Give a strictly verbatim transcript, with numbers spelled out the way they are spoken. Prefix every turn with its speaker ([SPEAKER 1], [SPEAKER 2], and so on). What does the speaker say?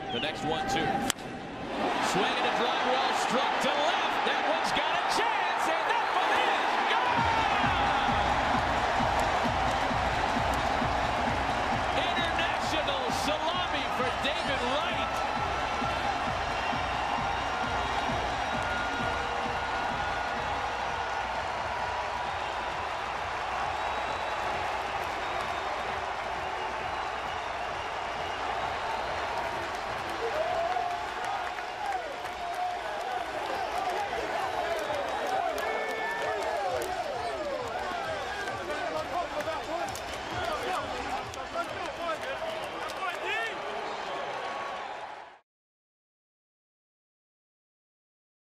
[SPEAKER 1] The next one, two. Swing and a drive well struck to left.